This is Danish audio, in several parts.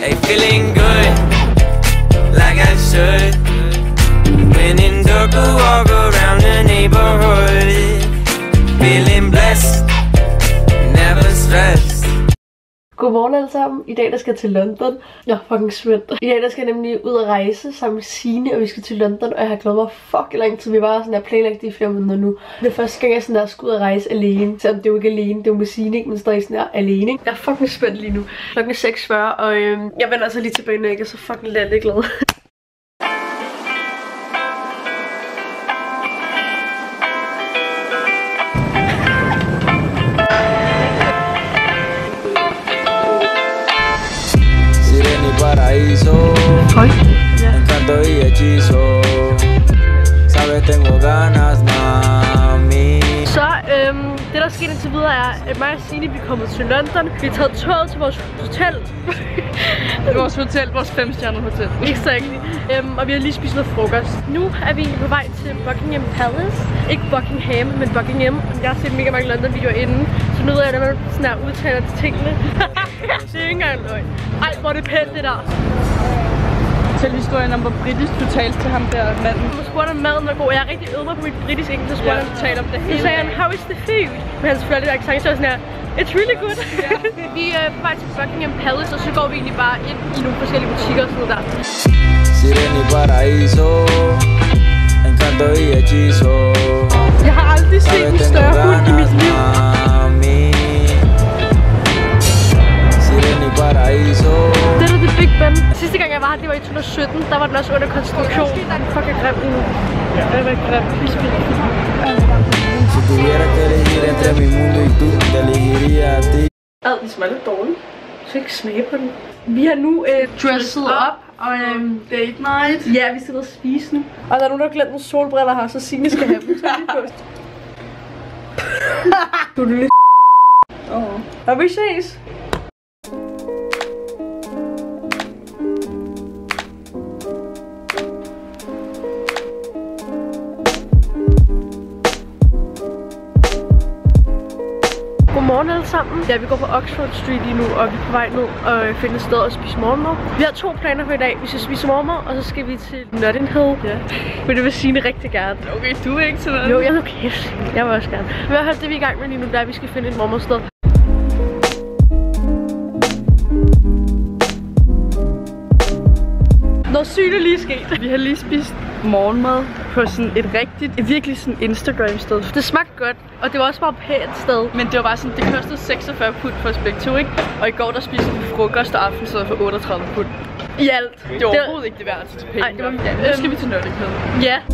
Hey, feeling good, like I should. When in dark, walk around the neighborhood. Feeling blessed, never stressed. Godmorgen alle sammen. I dag der skal jeg til London. Jeg er fucking spændt. I dag der skal jeg nemlig ud og rejse sammen med Signe, og vi skal til London, og jeg har glædet mig fucking lang tid. Vi var sådan der planlagt det i flere måneder nu. Det er første gang jeg sådan der skal ud og rejse alene. Selvom det er jo ikke alene, det er jo med Signe, men stadig sådan der alene. Jeg er fucking spændt lige nu. Klokken er 6:40, og jeg vender altså lige tilbage, når jeg ikke er så fucking glad. Paraíso, encanto y hechizo. Sabes tengo ganas, mami. Så det der skete indtil videre er, at mig og Signe vi er kommet til London. Vi har taget toget til vores hotel. Vores 5-stjernede hotel. Exactly. Og vi har lige spist noget frokost. Nu er vi på vej til Buckingham Palace. Ikke Buckingham, men Buckingham. Jeg har set mega mange London-videoer inden, så nu ved jeg, at man sådan her udtaler til tingene. Det er ikke engang løgn. Ej, hvor er det pænt det der. Fortæl historien om, hvor britisk du talte til ham der manden. Jeg spurgte om maden var god. Jeg er rigtig øvet mig på mit britisk engelsk, så spurgte han tale om det hele. Så sagde han, how is the food? Men han selvfølgelig der accent, så var sådan her, it's really good. Vi er på vej til Buckingham Palace, og så går vi egentlig bare ind i nogle forskellige butikker og sådan noget der. Sirena y paraíso, encanto y hechizo. Jeg har aldrig set en større hund i mit liv. Sirena y paraíso. Det er det Big Ben. Sidste gang jeg var her, det var i 2017. Der var den også under konstruktion. Den er fucking grim nu. Ja, den er grim. Si tuviera que elegir entre mi mundo y tú, te elegiría a ti. Den smager lidt dårligt. Så ikke smage på den. Vi har nu dresset op. Og date night. ja, vi skal ned og spise nu. Og der er nogen, der har glemt nogle solbriller her, så Signe skal have dem. Du er lidt. Og vi ses. Godmorgen alle sammen. Ja, vi går på Oxford Street lige nu, og vi er på vej ned og finde et sted at spise morgenmad. Vi har 2 planer for i dag. Vi skal spise morgenmad, og så skal vi til Notting Hill. Ja. Men det vil Signe rigtig gerne. Okay, du er ikke til noget. Jo, jeg er okay. Jeg vil også gerne. Men i hvert fald det vi er i gang med lige nu, der er, at vi skal finde et morgenmadsted. Noget sygt er lige sket. Vi har lige spist morgenmad på sådan et virkelig sådan Instagram sted. Det smagte godt, og det var også bare et pænt sted. Men det var bare sådan, det kostede 46 pund for os begge to, ikke? Og i går der spiste vi frokost og aftensmad for 38 pund. I alt. Det var overhovedet ikke det værd til penge. Nej, det var ja, nu skal vi til Notting Hill. Ja.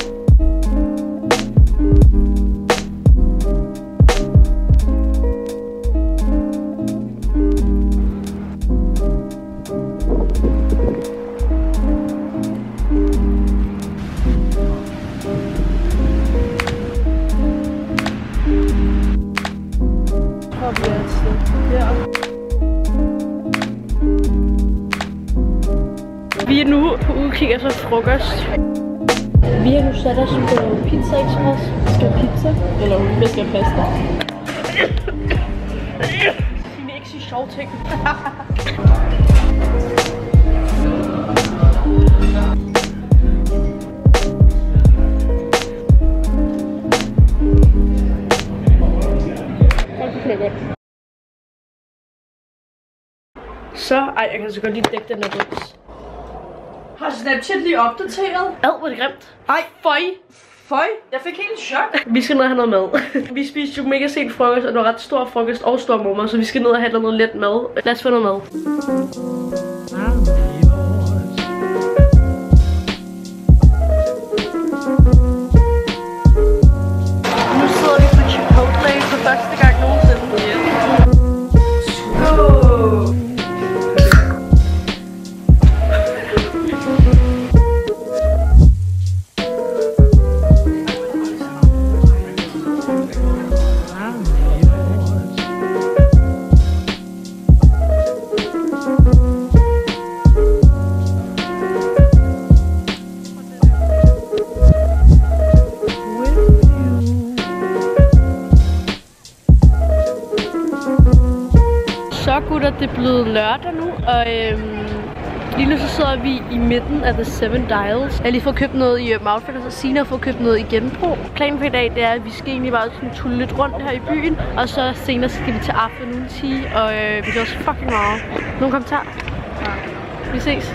Vi er nu på udkig efter frokost. Vi har nu sat os på Pizza Express. Skal pizza? Eller vi skal pasta? Signe ikke sige sjove ting. Så, jeg kan så godt lige dække den her bums. Har Snapchat lige opdateret? Hvor er det grimt. Ej, Føj. Jeg fik helt chok. Vi skal ned og have noget mad. Vi spiste jo mega sent frokost, og det var ret stor frokost og stor morgenmad, så vi skal ned og have noget let mad. Lad os få noget mad. Nu sidder vi på Chipotle for første gang nogensinde. blevet lørdag nu, og lige nu så sidder vi i midten af The Seven Dials. Jeg har lige fået købt noget i Urban Outfitters, og så Signe har fået købt noget i genbrug. Planen for i dag, det er, at vi skal egentlig bare sådan tulle lidt rundt her i byen, og så senere skal vi til afternoon tea, og vi gør også fucking meget. Nogle kommentarer? Ja. Vi ses.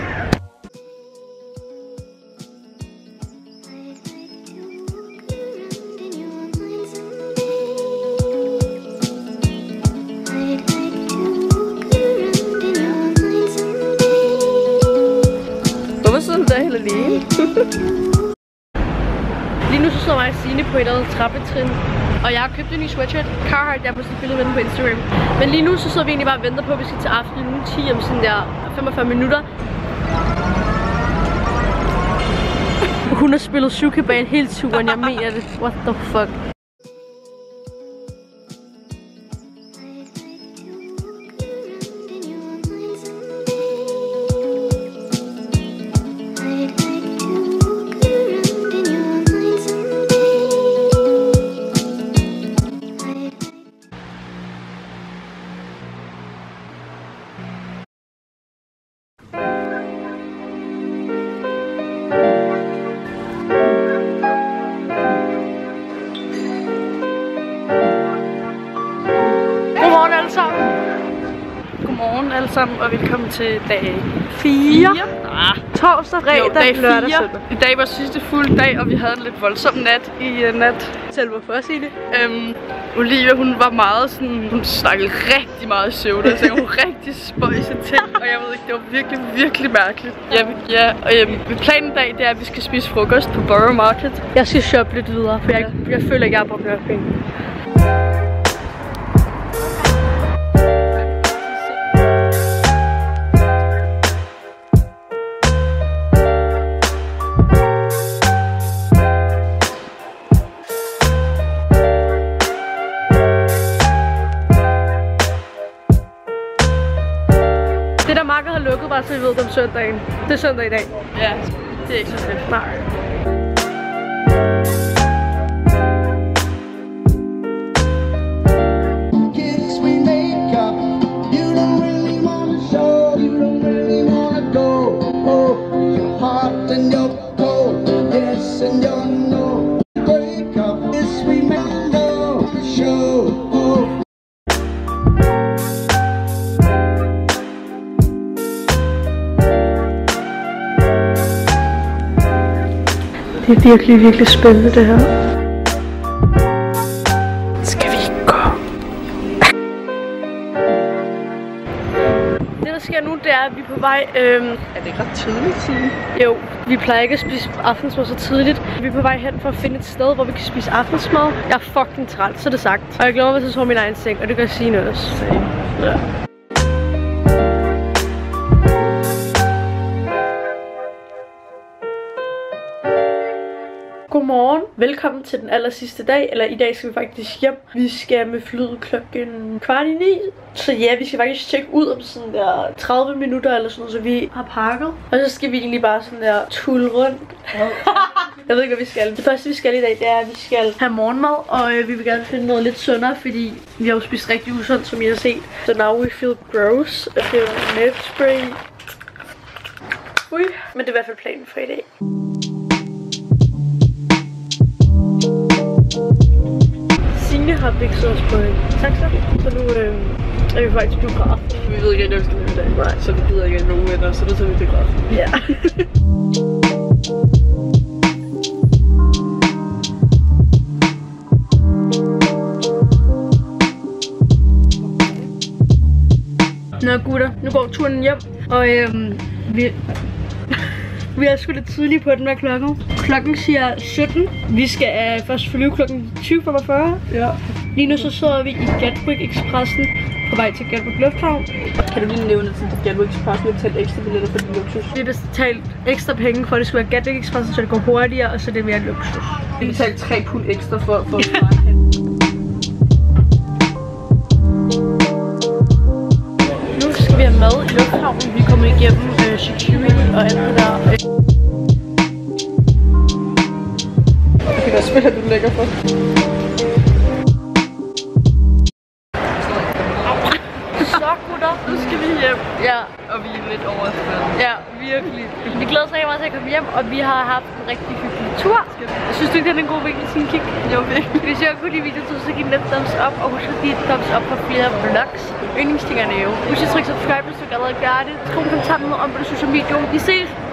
Lige nu så står mig og Signe på et eller andet trappetrin, og jeg har købt en ny sweatshirt. Carhartt, jeg har postet et billede med den på Instagram. Men lige nu så sidder vi egentlig bare og venter på, at vi skal til aften 10 om sådan der 45 minutter. Hun har spillet Sukebane hele turen, jeg mener det. What the fuck? Godmorgen alle sammen, og velkommen til dag 4. Torsdag, fredag, lørdag, søndag. I dag var sidste fuld dag, og vi havde en lidt voldsom nat i nat. Selv hvorfor, Signe? Olivia, hun var meget sådan, hun snakkede rigtig meget søvn, altså hun rigtig spøjse ting, og jeg ved ikke, det var virkelig, virkelig mærkeligt. Planen i dag, det er, at vi skal spise frokost på Borough Market. Jeg skal shoppe lidt videre, for jeg føler ikke, jeg har brugt nok penge. Det der marked har lukket, bare så vi ved det om søndagen. Det er søndag i dag. Ja, det er ikke så fedt. Nej. Det er virkelig, virkelig spændende det her. Skal vi ikke gå? Det der sker nu, det er, at vi er på vej. Er det ikke ret tidligt siden? Jo, vi plejer ikke at spise aftensmad så tidligt. Vi er på vej hen for at finde et sted, hvor vi kan spise aftensmad. Jeg er fucking træt, så er det sagt. Og jeg glæder mig til at sove min egen seng, og det gør Signe også. Ja. Godmorgen. Velkommen til den aller sidste dag, eller i dag skal vi faktisk hjem. Vi skal med flyet klokken 8:15. Så ja, vi skal faktisk tjekke ud om sådan der 30 minutter eller sådan noget, så vi har pakket. Og så skal vi egentlig bare sådan der tulle rundt. Jeg ved ikke, hvad vi skal. Det første vi skal i dag, det er, at vi skal have morgenmad, og vi vil gerne finde noget lidt sundere, fordi vi har jo spist rigtig usundt, som I har set. So now we feel gross. Det er næbspray. Ui, men det er i hvert fald planen for i dag. Signe har bikset os på en taxa, så nu er vi faktisk biograf. Vi ved ikke, hvad vi skal lave i dag. Nej, så vi gider ikke have nogen venner, så nu tager vi biograf. Ja. Nå gutter, nu går turen hjem, og vi er sgu lidt tidligt på den her klokken. Klokken siger 17. Vi skal først flyve klokken 20:45. Ja. Lige nu så sidder vi i Gatwick Expressen på vej til Gatwick Lufthavn. Kan du lige nævne, at Gatwick Expressen har betalt ekstra billetter for din luksus? Vi har betalt ekstra penge for, at det skulle være Gatwick Expressen, så det går hurtigere, og så det er mere luksus. Vi har betalt 3 pund ekstra for at svare hen. Nu skal vi have mad i lufthavnen. Vi kommer igennem security og alt det der. Hvad spiller du lækker for? Så gutter, nu skal vi et år efterhånden. Ja, virkelig. Vi glæder os rigtig meget til at komme hjem, og vi har haft en rigtig hyggelig tur. Synes du ikke, det er en god vinkel til en kig? Jo, virkelig. Hvis jeg kunne lide videoen, så giv den et thumbs up, og husk at give et thumbs up for flere vlogs. Yndlingstingerne jo. Husk at trykke subscribe, hvis du ikke allerede gør det. Skriv en kommentar med om, hvad du synes om videoen. Vi ses!